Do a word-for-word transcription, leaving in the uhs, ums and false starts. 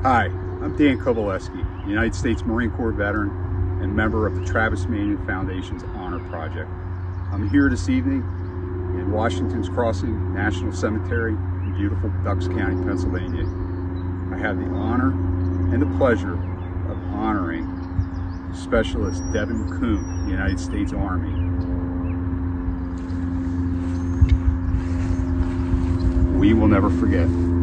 Hi, I'm Dan Kowaleski, United States Marine Corps veteran and member of the Travis Manion Foundation's Honor Project. I'm here this evening in Washington's Crossing National Cemetery in beautiful Bucks County, Pennsylvania. I have the honor and the pleasure of honoring Specialist Devin Kuhn, United States Army. We will never forget.